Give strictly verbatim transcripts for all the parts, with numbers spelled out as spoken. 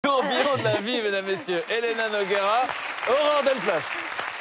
tourbillon de la vie, mesdames, messieurs. Elena Noguera, Aurore Delplace.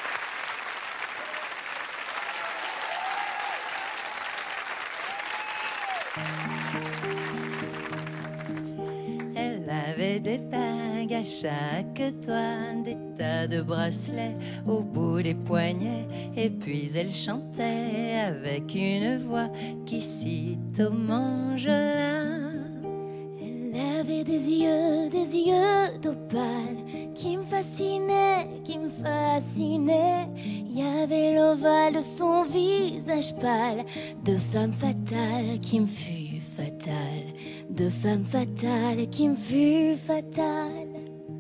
Elle avait des bagues à chaque doigt, des tas de bracelets au bout des poignets, et puis elle chantait avec une voix qui cite au mangelin. Elle avait des yeux, des yeux d'opale qui me fascinaient, qui me fascinaient. Il y avait l'ovale de son visage pâle, de femme fatale qui me fut fatale, de femme fatale qui me fut fatale.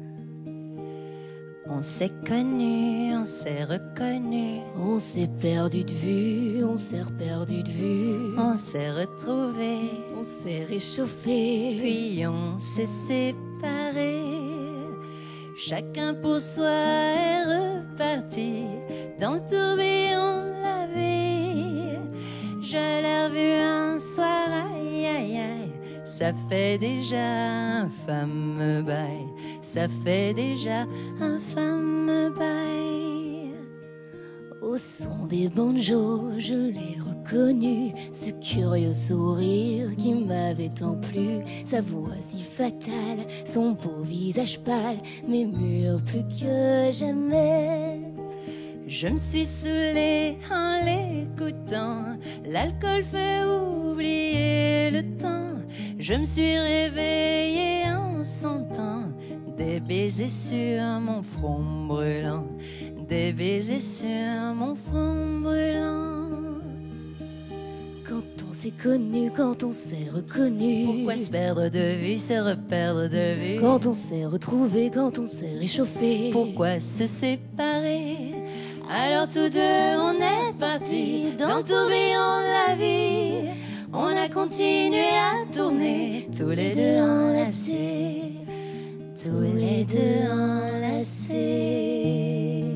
On s'est connus, on s'est reconnus, On s'est perdu de vue, on s'est perdu de vue, on s'est retrouvés, on s'est réchauffé, puis on s'est séparés. Chacun pour soi est reparti dans le tourbillon de la vie. Je l'ai revu un soir, aïe aïe aïe, ça fait déjà un fameux bail, ça fait déjà un fameux bail. Au son des banjos, je l'ai reconnu, ce curieux sourire qui m'avait tant plu, sa voix si fatale, son beau visage pâle, m'émure plus que jamais. Je me suis saoulée en l'écoutant, l'alcool fait oublier le temps. Je me suis réveillée en sentant des baisers sur mon front brûlant, des baisers sur mon front brûlant. Quand on s'est connu, quand on s'est reconnu, Pourquoi se perdre de vue, se reperdre de vue? quand on s'est retrouvé, quand on s'est réchauffé, Pourquoi se séparer? Alors tous deux on est partis dans le tourbillon de la vie. On a continué à tourner, tous les deux enlacés, tous les deux enlacés.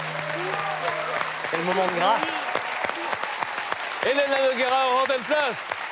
Quel moment de grâce. Elena Noguera, Aurore Delplace.